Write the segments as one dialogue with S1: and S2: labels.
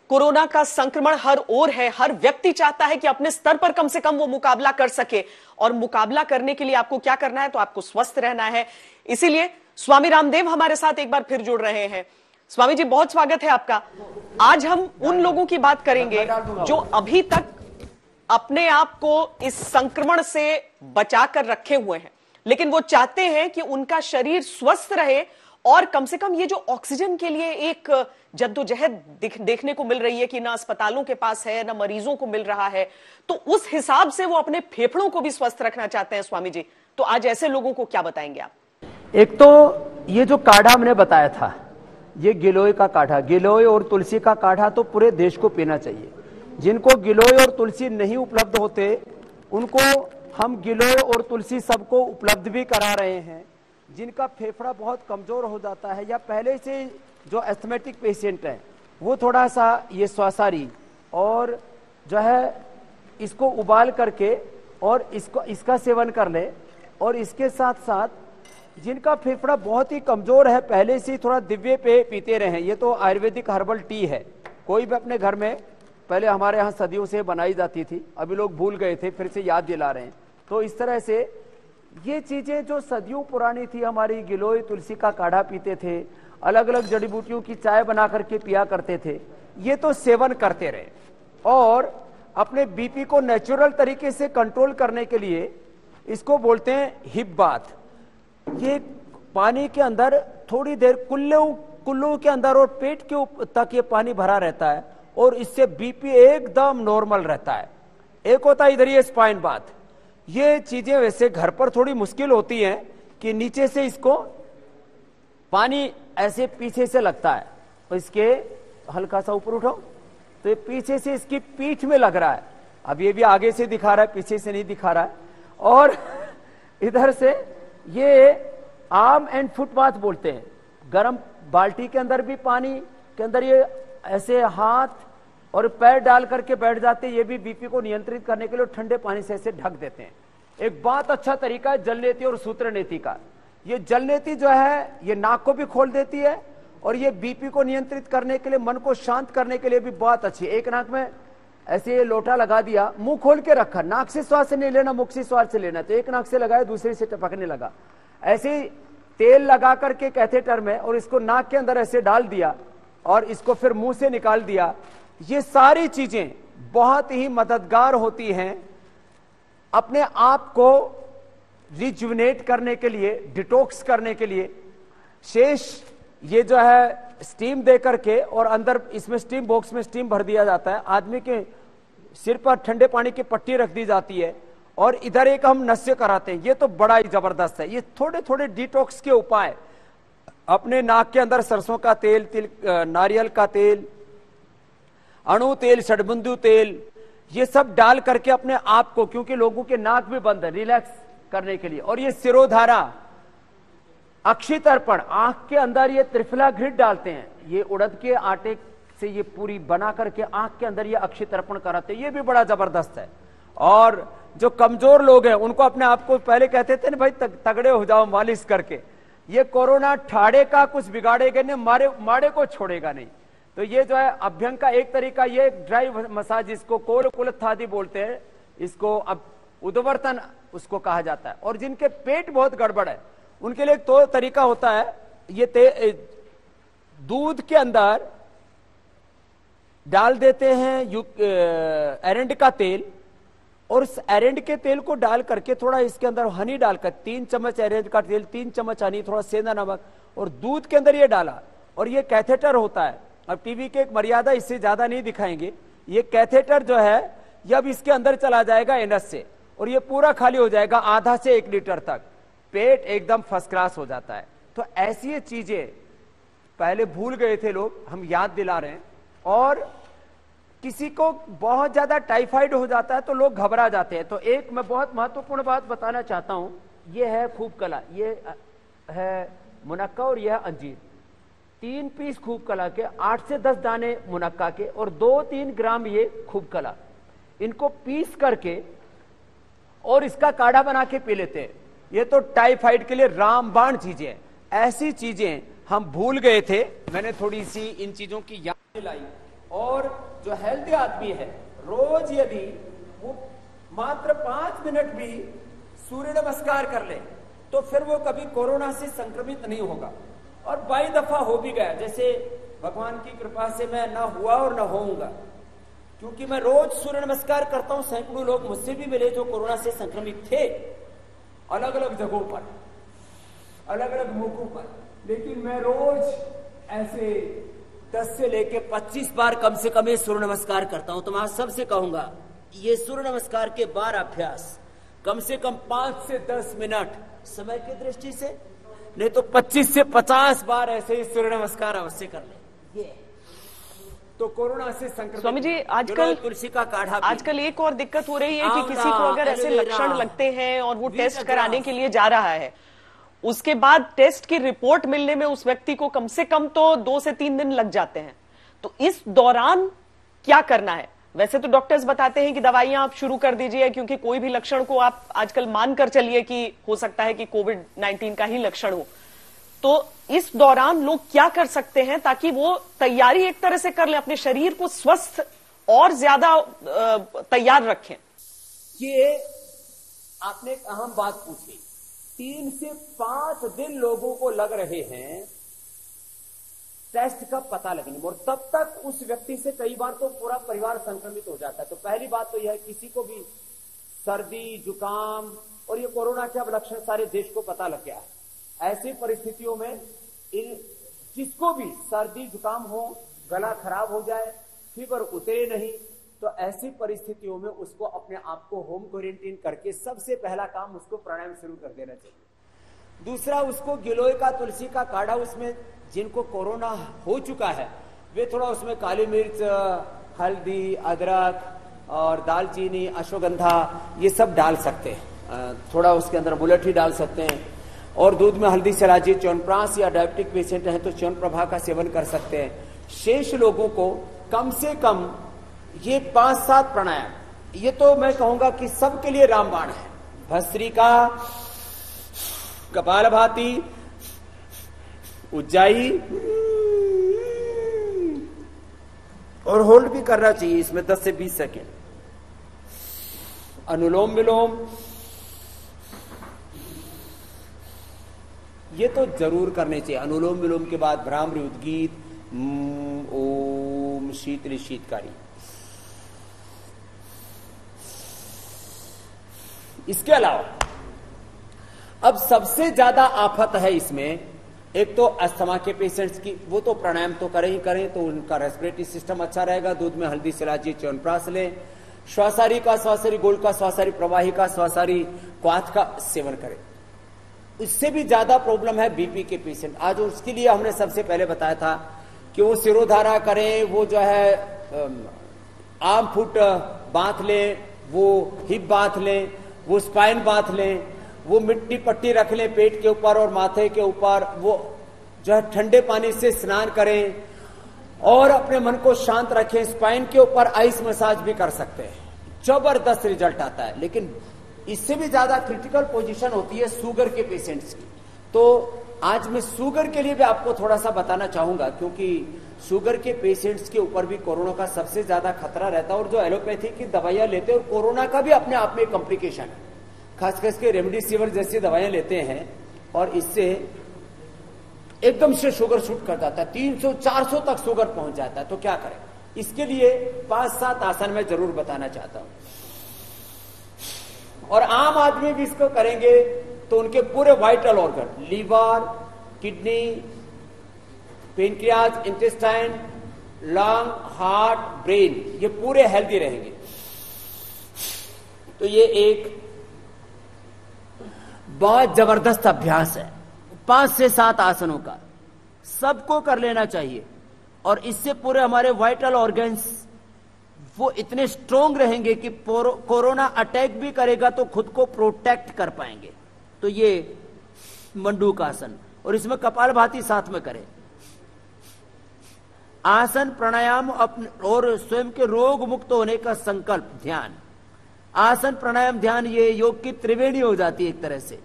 S1: Corona का संक्रमण हर ओर है, हर व्यक्ति चाहता है कि अपने स्तर पर कम से कम वो मुकाबला कर सके, और मुकाबला करने के लिए आपको क्या करना है? तो आपको स्वस्थ रहना है। इसीलिए स्वामी रामदेव हमारे साथ एक बार फिर जुड़ रहे हैं। स्वामी जी, बहुत स्वागत है आपका। आज हम उन लोगों की बात करेंगे जो अभी तक अपने आप को इस संक्रमण से बचाकर रखे हुए हैं, लेकिन वो चाहते हैं कि उनका शरीर स्वस्थ रहे और कम से कम ये जो ऑक्सीजन के लिए एक जद्दोजहद देखने को मिल रही है कि ना अस्पतालों के पास है, ना मरीजों को मिल रहा है, तो उस हिसाब से वो अपने फेफड़ों को भी स्वस्थ रखना चाहते हैं। स्वामी जी, तो आज ऐसे लोगों को क्या बताएंगे आप?
S2: एक तो ये जो काढ़ा हमने बताया था, ये गिलोय का काढ़ा, गिलोय और तुलसी का काढ़ा तो पूरे देश को पीना चाहिए। जिनको गिलोय और तुलसी नहीं उपलब्ध होते उनको हम गिलोय और तुलसी सबको उपलब्ध भी करा रहे हैं। जिनका फेफड़ा बहुत कमजोर हो जाता है या पहले से जो एस्थमेटिक पेशेंट है वो थोड़ा सा ये श्वासारी और जो है इसको उबाल करके और इसका सेवन कर ले, और इसके साथ साथ जिनका फेफड़ा बहुत ही कमजोर है पहले से ही थोड़ा दिव्य पे पीते रहे। ये तो आयुर्वेदिक हर्बल टी है, कोई भी अपने घर में पहले हमारे यहाँ सदियों से बनाई जाती थी, अभी लोग भूल गए थे, फिर से याद दिला रहे हैं। तो इस तरह से ये चीजें जो सदियों पुरानी थी, हमारी गिलोय तुलसी का काढ़ा पीते थे, अलग अलग जड़ी बूटियों की चाय बना करके पिया करते थे, ये तो सेवन करते रहे। और अपने बीपी को नेचुरल तरीके से कंट्रोल करने के लिए इसको बोलते हैं हिप बाथ। ये पानी के अंदर थोड़ी देर कुल्लू के अंदर और पेट के तक ये पानी भरा रहता है और इससे बीपी एकदम नॉर्मल रहता है। एक होता है इधर ये स्पाइन बाथ। ये चीजें वैसे घर पर थोड़ी मुश्किल होती हैं कि नीचे से इसको पानी ऐसे पीछे से लगता है, तो इसके हल्का सा ऊपर उठाओ तो ये पीछे से इसकी पीठ में लग रहा है। अब ये भी आगे से दिखा रहा है, पीछे से नहीं दिखा रहा है। और इधर से ये आर्म एंड फुट बाथ बोलते हैं। गर्म बाल्टी के अंदर भी पानी के अंदर ये ऐसे हाथ और पैर डाल करके बैठ जाते हैं। ये भी बीपी को नियंत्रित करने के लिए ठंडे पानी से ऐसे ढक देते हैं। एक बहुत अच्छा तरीका है जल नेति और सूत्र नेति का। ये जल नेति जो है ये नाक को भी खोल देती है और ये बीपी को नियंत्रित करने के लिए, मन को शांत करने के लिए भी बहुत अच्छी है। एक नाक में ऐसे लोटा लगा दिया, मुंह खोल के रखा, नाक से श्वास नहीं लेना, मुख से श्वास से लेना। तो एक नाक से लगाया, दूसरे से टपकने लगा। ऐसे तेल लगा करके कैथेटर में और इसको नाक के अंदर ऐसे डाल दिया और इसको फिर मुंह से निकाल दिया। ये सारी चीजें बहुत ही मददगार होती हैं अपने आप को रिजुविनेट करने के लिए, डिटॉक्स करने के लिए। शेष ये जो है स्टीम दे करके और अंदर इसमें स्टीम बॉक्स में स्टीम भर दिया जाता है। आदमी के सिर पर ठंडे पानी की पट्टी रख दी जाती है और इधर एक हम नस्य कराते हैं। ये तो बड़ा ही जबरदस्त है। ये थोड़े थोड़े डिटॉक्स के उपाय अपने नाक के अंदर सरसों का तेल, नारियल का तेल, अणु तेल, षडबिंदु तेल, ये सब डाल करके अपने आप को, क्योंकि लोगों के नाक भी बंद है, रिलैक्स करने के लिए। और ये सिरोधारा, अक्षि तर्पण, आंख के अंदर ये त्रिफला घृत डालते हैं। ये उड़द के आटे से ये पूरी बना करके आंख के अंदर ये अक्षि तर्पण कराते हैं। ये भी बड़ा जबरदस्त है। और जो कमजोर लोग हैं उनको अपने आप को पहले कहते थे ना भाई तगड़े हो जाओ मालिश करके। ये कोरोना ठाड़े का कुछ बिगाड़ेगा नहीं, माड़े को छोड़ेगा नहीं। तो ये जो है अभ्यंग का एक तरीका, ये ड्राई मसाज, इसको कोल कुलथादि बोलते हैं, इसको अब उद्वर्तन उसको कहा जाता है। और जिनके पेट बहुत गड़बड़ है उनके लिए एक तो तरीका होता है, ये दूध के अंदर डाल देते हैं एरंड का तेल, और इस एरंड के तेल को डाल करके थोड़ा इसके अंदर हनी डालकर 3 चम्मच एरंड का तेल, 3 चम्मच हनी, थोड़ा सेंधा नमक और दूध के अंदर ये डाला। और ये कैथेटर होता है। अब टीवी के एक मर्यादा, इससे ज्यादा नहीं दिखाएंगे। ये कैथेटर जो है ये अब इसके अंदर चला जाएगा एनस से और ये पूरा खाली हो जाएगा आधा से 1 लीटर तक। पेट एकदम फर्स्ट क्लास हो जाता है। तो ऐसी ये चीजें पहले भूल गए थे लोग, हम याद दिला रहे हैं। और किसी को बहुत ज्यादा टाइफाइड हो जाता है तो लोग घबरा जाते हैं। तो एक मैं बहुत महत्वपूर्ण बात बताना चाहता हूं, ये है खूब कला, ये है मुनक्का और यह है अंजीर। 3 पीस खूब कला के, 8 से 10 दाने मुनक्का के और 2-3 ग्राम ये खूब कला, इनको पीस करके और इसका काढ़ा बना के पी लेते हैं। ये तो टाइफाइड के लिए रामबाण चीजें हैं। ऐसी चीजें हम भूल गए थे। मैंने थोड़ी सी इन चीजों की याद दिलाई और जो हेल्दी आदमी है रोज यदि वो मात्र 5 मिनट भी सूर्य नमस्कार कर ले तो फिर वो कभी कोरोना से संक्रमित नहीं होगा। और बाई दफा हो भी गया, जैसे भगवान की कृपा से मैं ना हुआ और ना होऊंगा, क्योंकि मैं रोज सूर्य नमस्कार करता हूं। सैकड़ों लोग मुझसे भी मिले जो कोरोना से संक्रमित थे, अलग अलग जगहों पर, अलग अलग मौकों पर, लेकिन मैं रोज ऐसे 10 से लेके 25 बार कम से कम ये सूर्य नमस्कार करता हूं। तो मैं सबसे कहूंगा ये सूर्य नमस्कार के बार अभ्यास कम से कम 5 से 10 मिनट समय की दृष्टि से, नहीं तो 25 से 50 बार ऐसे ही सूर्य नमस्कार अवश्य कर ले। ये तो कोरोना से संक्रमित।
S1: स्वामी जी आजकल
S2: तुलसी का काढ़ा,
S1: आजकल एक और दिक्कत हो रही है कि किसी को अगर ऐसे लक्षण लगते हैं और वो टेस्ट कराने के लिए जा रहा है, उसके बाद टेस्ट की रिपोर्ट मिलने में उस व्यक्ति को कम से कम तो 2 से 3 दिन लग जाते हैं। तो इस दौरान क्या करना है? वैसे तो डॉक्टर्स बताते हैं कि दवाइयां आप शुरू कर दीजिए, क्योंकि कोई भी लक्षण को आप आजकल मानकर चलिए कि हो सकता है कि कोविड-19 का ही लक्षण हो। तो इस दौरान लोग क्या कर सकते हैं ताकि वो तैयारी एक तरह से कर लें, अपने शरीर को स्वस्थ और ज्यादा तैयार रखें?
S2: ये आपने एक अहम बात पूछी। 3 से 5 दिन लोगों को लग रहे हैं टेस्ट का पता लगने में, और तब तक उस व्यक्ति से कई बार तो पूरा परिवार संक्रमित हो जाता है। तो पहली बात तो यह है, किसी को भी सर्दी जुकाम और ये कोरोना के अब लक्षण सारे देश को पता लग गया है। ऐसी परिस्थितियों में जिसको भी सर्दी जुकाम हो, गला खराब हो जाए, फीवर उतरे नहीं, तो ऐसी परिस्थितियों में उसको अपने आप को होम क्वारंटीन करके सबसे पहला काम उसको प्राणायाम शुरू कर देना चाहिए। दूसरा, उसको गिलोय का तुलसी का काढ़ा, उसमें जिनको कोरोना हो चुका है वे थोड़ा उसमें काली मिर्च, हल्दी, अदरक और दालचीनी, अश्वगंधा ये सब डाल सकते हैं। थोड़ा उसके अंदर मुलठी डाल सकते हैं और दूध में हल्दी चलाइए। च्यवनप्राश या डायबिटिक पेशेंट है तो च्यवनप्रभा का सेवन कर सकते हैं। शेष लोगों को कम से कम ये 5-7 प्राणायाम, ये तो मैं कहूंगा कि सबके लिए रामबाण है। भस्त्रिका, कपालभाति, उज्जाई, और होल्ड भी करना चाहिए इसमें 10 से 20 सेकेंड। अनुलोम विलोम ये तो जरूर करने चाहिए। अनुलोम विलोम के बाद भ्रामरी उद्गीत, ओम शीतली शीतकारी। इसके अलावा अब सबसे ज्यादा आफत है इसमें, एक तो अस्थमा के पेशेंट्स की, वो तो प्राणायाम तो करें ही करें तो उनका रेस्पिरेटरी सिस्टम अच्छा रहेगा। दूध में हल्दी सिलाजी, च्यवनप्राश लें। श्वासारी का, श्वासारी गोल्ड का, श्वासारी प्रवाही का, श्वासारी क्वाथ का सेवन करें। इससे भी ज्यादा प्रॉब्लम है बीपी के पेशेंट। आज उसके लिए हमने सबसे पहले बताया था कि वो सिरोधारा करें, वो जो है आर्म फुट बांध लें, वो हिप बांध लें, वो स्पाइन बांध लें, वो मिट्टी पट्टी रख लें पेट के ऊपर और माथे के ऊपर, वो जो है ठंडे पानी से स्नान करें और अपने मन को शांत रखें। स्पाइन के ऊपर आइस मसाज भी कर सकते हैं, जबरदस्त रिजल्ट आता है। लेकिन इससे भी ज्यादा क्रिटिकल पोजीशन होती है शुगर के पेशेंट्स की। तो आज मैं शुगर के लिए भी आपको थोड़ा सा बताना चाहूंगा, क्योंकि शुगर के पेशेंट्स के ऊपर भी कोरोना का सबसे ज्यादा खतरा रहता है। और जो एलोपैथी की दवाइयां लेते हैं, और कोरोना का भी अपने आप में कॉम्प्लिकेशन है, खास करके रेमडेसिविर जैसी दवाइयां लेते हैं और इससे एकदम से शुगर शूट कर जाता है, 300-400 तक शुगर पहुंच जाता है। तो क्या करें? इसके लिए 5-7 आसन मैं जरूर बताना चाहता हूं। और आम आदमी भी इसको करेंगे तो उनके पूरे vital organ, liver, kidney, pancreas, intestine, lung, heart, brain, ये पूरे हेल्दी रहेंगे। तो ये एक बहुत जबरदस्त अभ्यास है, 5 से 7 आसनों का सबको कर लेना चाहिए। और इससे पूरे हमारे वाइटल ऑर्गन्स वो इतने स्ट्रोंग रहेंगे कि कोरोना अटैक भी करेगा तो खुद को प्रोटेक्ट कर पाएंगे। तो ये मंडूकासन, और इसमें कपालभाति साथ में करें। आसन, प्राणायाम और स्वयं के रोग मुक्त होने का संकल्प, ध्यान, आसन, प्राणायाम, ध्यान, ये योग की त्रिवेणी हो जाती है एक तरह से।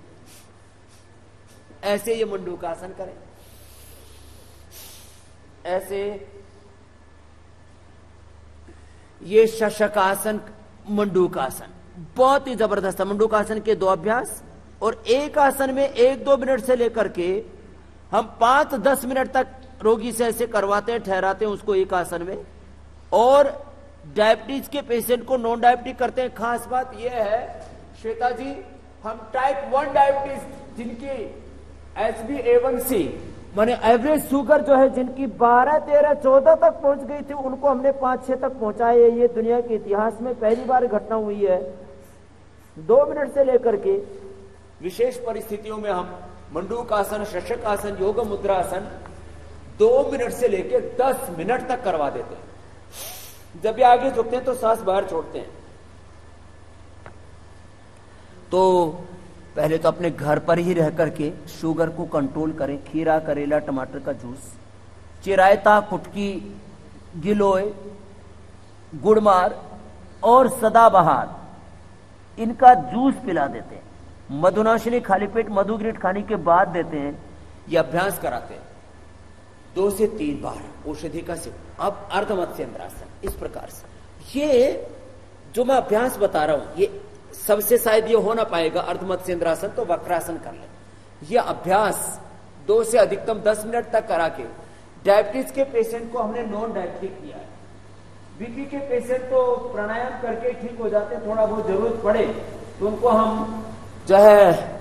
S2: ऐसे ये मंडूकासन करें, ऐसे ये शशकासन, मंडूकासन, बहुत ही जबरदस्त है। मंडूकासन के 2 अभ्यास और एक आसन में 1-2 मिनट से लेकर के हम 5-10 मिनट तक रोगी से ऐसे करवाते हैं, ठहराते हैं उसको एक आसन में। और डायबिटीज के पेशेंट को नॉन डायबिटिक करते हैं। खास बात यह है श्वेता जी, हम टाइप 1 डायबिटीज जिनकी HbA1c माने एवरेज शुगर जो है जिनकी 12, 13, 14 तक पहुंच गई थी, उनको हमने 5-6 तक पहुंचाए। ये दुनिया के इतिहास में पहली बार घटना हुई है। 2 मिनट से लेकर के विशेष परिस्थितियों में हम मंडूकासन, शशकासन, योग मुद्रासन 2 मिनट से लेकर 10 मिनट तक करवा देते हैं। जब ये आगे झुकते हैं तो सांस बाहर छोड़ते हैं। तो पहले तो अपने घर पर ही रह करके शुगर को कंट्रोल करें। खीरा, करेला, टमाटर का जूस, चिरायता, कुटकी, गिलोय, गुड़मार और सदाबहार, इनका जूस पिला देते हैं। मधुनाशिनी खाली पेट मधुग्रीट खाने के बाद देते हैं। ये अभ्यास कराते हैं 2 से 3 बार औषधि का सेवन। अब अर्धमत्स्येंद्रासन इस प्रकार से। ये जो मैं अभ्यास बता रहा हूं, ये सबसे शायद ये हो ना पाएगा अर्धमत्स्येंद्रासन, तो वक्रासन कर ले। ये अभ्यास 2 से अधिकतम 10 मिनट तक करा के डायबिटीज के पेशेंट को हमने नॉन डायबिटिक किया है। बीपी के पेशेंट तो प्राणायाम करके ठीक हो जाते हैं, थोड़ा बहुत जरूरत पड़े तो उनको हम जो है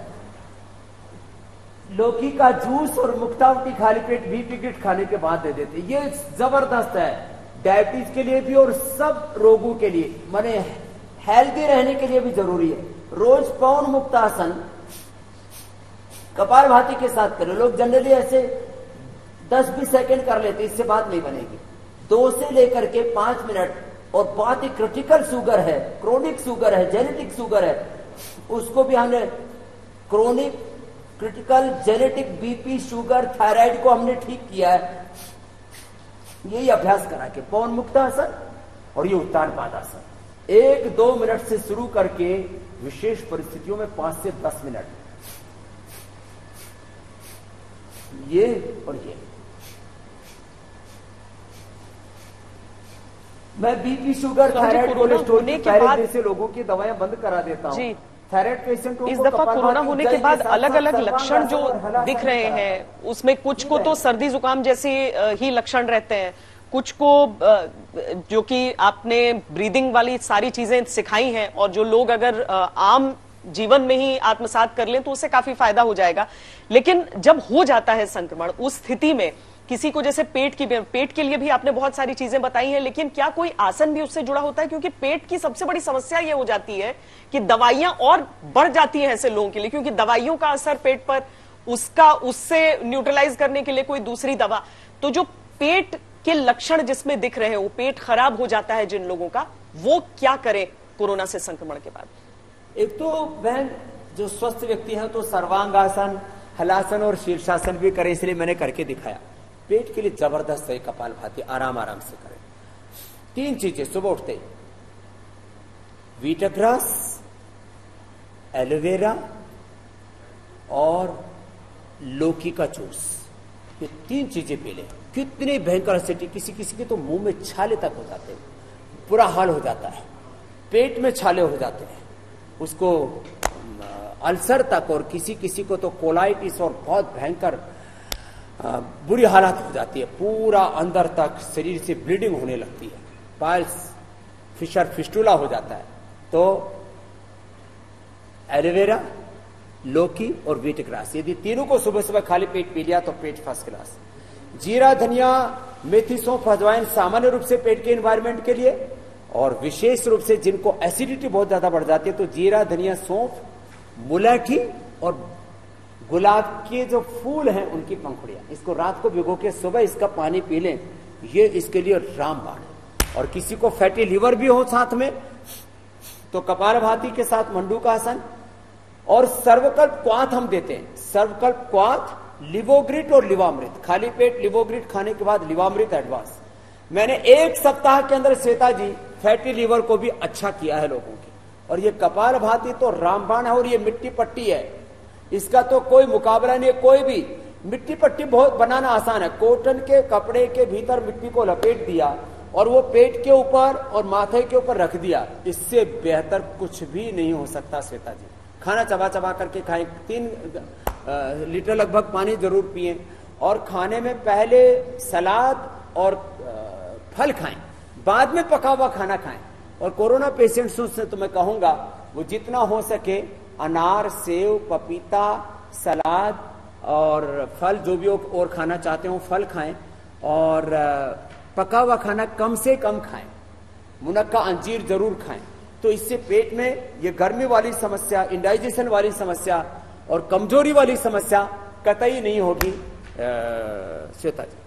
S2: लौकी का जूस और मुक्तावती खाली पेट बीपी किट खाने के बाद दे देते। ये जबरदस्त है डायबिटीज के लिए भी और सब रोगों के लिए, माने हेल्दी रहने के लिए भी जरूरी है। रोज पवन मुक्त आसन कपालभाति के साथ करें। लोग जनरली ऐसे 10-20 सेकंड कर लेते, इससे बात नहीं बनेगी। 2 से लेकर के 5 मिनट। और बहुत ही क्रिटिकल शुगर है, क्रोनिक शुगर है, जेनेटिक शुगर है, उसको भी हमने chronic, critical, genetic BP, sugar, thyroid को हमने ठीक किया है। यही अभ्यास करा के पवन मुक्त आसन और ये उत्तान पादासन 1-2 मिनट से शुरू करके विशेष परिस्थितियों में 5 से 10 मिनट, ये और ये। मैं बीपी, शुगर, थायराइड, कोलेस्ट्रॉल जैसे लोगों की दवाएं बंद करा देता हूं। थायराइड पेशेंट
S1: इस दफा कोरोना होने के बाद अलग अलग लक्षण जो दिख रहे हैं, उसमें कुछ को तो सर्दी जुकाम जैसे ही लक्षण रहते हैं, कुछ को जो कि आपने ब्रीदिंग वाली सारी चीजें सिखाई हैं और जो लोग अगर आम जीवन में ही आत्मसात कर लें तो उससे काफी फायदा हो जाएगा। लेकिन जब हो जाता है संक्रमण, उस स्थिति में किसी को जैसे पेट के लिए भी आपने बहुत सारी चीजें बताई हैं, लेकिन क्या कोई आसन भी उससे जुड़ा होता है? क्योंकि पेट की सबसे बड़ी समस्या यह हो जाती है कि दवाइयां और बढ़ जाती हैं ऐसे लोगों के लिए, क्योंकि दवाइयों का असर पेट पर, उससे न्यूट्रलाइज करने के लिए कोई दूसरी दवा। तो जो पेट के लक्षण जिसमें दिख रहे हैं, वो पेट खराब हो जाता है जिन लोगों का, वो क्या करें कोरोना से संक्रमण के बाद?
S2: एक तो बहन जो स्वस्थ व्यक्ति है तो सर्वांगासन, हलासन और शीर्षासन भी करे, इसलिए मैंने करके दिखाया। पेट के लिए जबरदस्त है कपालभाति, आराम आराम से करें। 3 चीजें सुबह उठते ही, वीटाग्रास, एलोवेरा और लौकी का जूस, ये 3 चीजें पी लें। कितनी भयंकर एसिडिटी, किसी किसी के तो मुंह में छाले तक हो जाते हैं, बुरा हाल हो जाता है, पेट में छाले हो जाते हैं, उसको अल्सर तक, और किसी किसी को तो कोलाइटिस और बहुत भयंकर बुरी हालत हो जाती है, पूरा अंदर तक शरीर से ब्लीडिंग होने लगती है, पाइल्स, फिशर, फिस्टुला हो जाता है। तो एलोवेरा, लौकी और वीटग्रास, यदि तीनों को सुबह सुबह खाली पेट पी लिया तो पेट फर्स्ट क्लास। जीरा, धनिया, मेथी, सौंफ, अजवाइन सामान्य रूप से पेट के एनवायरमेंट के लिए, और विशेष रूप से जिनको एसिडिटी बहुत ज्यादा बढ़ जाती है तो जीरा, धनिया, सौंफ, मुलैठी और गुलाब के जो फूल हैं उनकी पंखुड़ियां, इसको रात को भिगो के सुबह इसका पानी पी लें, ये इसके लिए रामबाण है। और किसी को फैटी लिवर भी हो साथ में तो कपालभाति के साथ मंडूकासन और सर्वकल्प क्वाथ हम देते हैं। सर्वकल्प क्वाथ, लिवोग्रिट और लिवामृत, खाली पेट लिवोग्रिट खाने के बाद लिवामृत एडवांस। मैंने 1 सप्ताह के अंदर श्वेता जी फैटी लीवर को भी अच्छा किया है लोगों की। और ये कपालभाति तो रामबाण है, और ये मिट्टी पट्टी है, इसका तो कोई मुकाबला नहीं है। कोई भी मिट्टी पट्टी बहुत बनाना आसान है, कॉटन के कपड़े के भीतर मिट्टी को लपेट दिया और वो पेट के ऊपर और माथे के ऊपर रख दिया, इससे बेहतर कुछ भी नहीं हो सकता श्वेता जी। खाना चबा चबा करके खाएं, 3 लीटर लगभग पानी जरूर पिएं, और खाने में पहले सलाद और फल खाएं, बाद में पका हुआ खाना खाएं। और कोरोना पेशेंट्स से तो मैं कहूंगा वो जितना हो सके अनार, सेव, पपीता, सलाद और फल, जो भी और खाना चाहते हो फल खाएं, और पका हुआ खाना कम से कम खाएं, मुनक्का, अंजीर जरूर खाएं। तो इससे पेट में ये गर्मी वाली समस्या, इंडाइजेशन वाली समस्या और कमजोरी वाली समस्या कतई नहीं होगी श्वेता जी।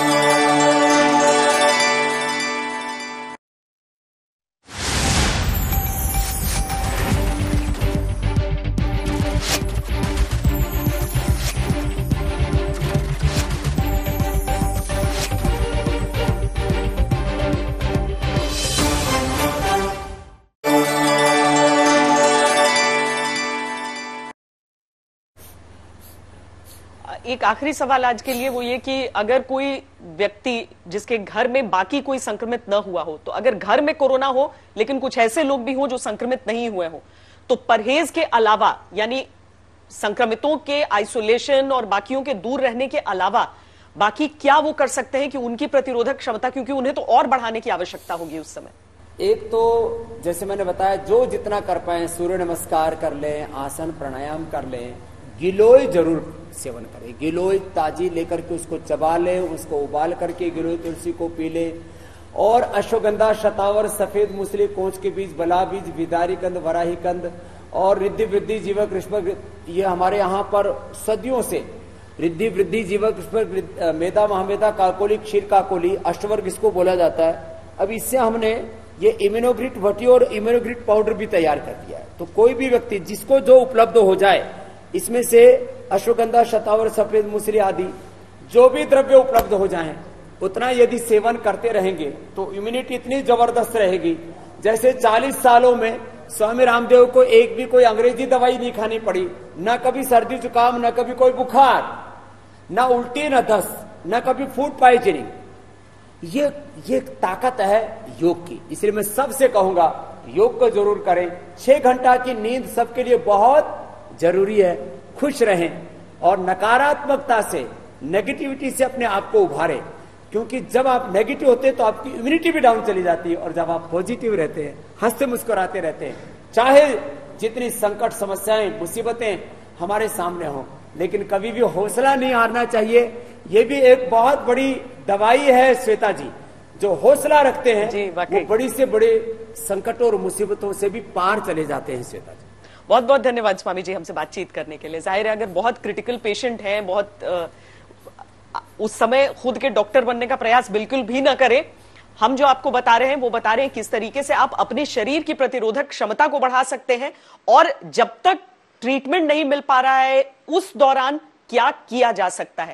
S1: एक आखिरी सवाल आज के लिए वो ये कि अगर कोई व्यक्ति जिसके घर में बाकी कोई संक्रमित न हुआ हो, तो अगर घर में कोरोना हो लेकिन कुछ ऐसे लोग भी हो जो संक्रमित नहीं हुए हो, तो परहेज के अलावा, यानी संक्रमितों के आइसोलेशन और बाकियों के दूर रहने के अलावा बाकी क्या वो कर सकते हैं कि उनकी प्रतिरोधक क्षमता, क्योंकि उन्हें तो और बढ़ाने की आवश्यकता होगी उस समय।
S2: एक तो जैसे मैंने बताया, जो जितना कर पाए, सूर्य नमस्कार कर लें, आसन प्राणायाम कर लें, गिलोय जरूर सेवन करें। गिलोय ताजी लेकर के उसको चबा ले, उसको उबाल करके गिलोय तुलसी को पी ले, और अश्वगंधा, शतावर, सफेद मूसली, कोंच के बीज, बला बीज, विदारी कंद, वराही कंद और रिद्धि वृद्धि जीवक कृष्ण, ये हमारे यहाँ पर सदियों से रिद्धि वृद्धि जीवक कृष्ण, मेदा महामेदा, काकोली, क्षीर काकोली, अष्टवर्ग इसको बोला जाता है। अब इससे हमने ये इम्यूनोग्रिट वटी और इम्यूनोग्रिट पाउडर भी तैयार कर दिया है। तो कोई भी व्यक्ति जिसको जो उपलब्ध हो जाए, इसमें से अश्वगंधा, शतावर, सफेद मूसली आदि जो भी द्रव्य उपलब्ध हो जाएं, उतना यदि सेवन करते रहेंगे तो इम्यूनिटी इतनी जबरदस्त रहेगी। जैसे 40 सालों में स्वामी रामदेव को एक भी कोई अंग्रेजी दवाई नहीं खानी पड़ी, न कभी सर्दी जुकाम, न कभी कोई बुखार, न उल्टी, न दस्त, न कभी फूड पॉइजनिंग। ये ताकत है योग की। इसलिए मैं सबसे कहूंगा योग को जरूर करें। 6 घंटा की नींद सबके लिए बहुत जरूरी है। खुश रहें और नकारात्मकता से, नेगेटिविटी से अपने आप को उभारें, क्योंकि जब आप नेगेटिव होते हैं तो आपकी इम्यूनिटी भी डाउन चली जाती है, और जब आप पॉजिटिव रहते हैं, हंसते मुस्कुराते रहते हैं, चाहे जितनी संकट, समस्याएं, मुसीबतें हमारे सामने हो, लेकिन कभी भी हौसला नहीं हारना चाहिए। ये भी एक बहुत बड़ी दवाई है श्वेता जी। जो हौसला रखते हैं वो बड़ी से बड़े संकटों और मुसीबतों से भी पार चले जाते हैं श्वेता जी।
S1: बहुत बहुत धन्यवाद स्वामी जी हमसे बातचीत करने के लिए। जाहिर है अगर बहुत क्रिटिकल पेशेंट हैं, बहुत उस समय खुद के डॉक्टर बनने का प्रयास बिल्कुल भी ना करें। हम जो आपको बता रहे हैं वो बता रहे हैं किस तरीके से आप अपने शरीर की प्रतिरोधक क्षमता को बढ़ा सकते हैं, और जब तक ट्रीटमेंट नहीं मिल पा रहा है उस दौरान क्या किया जा सकता है।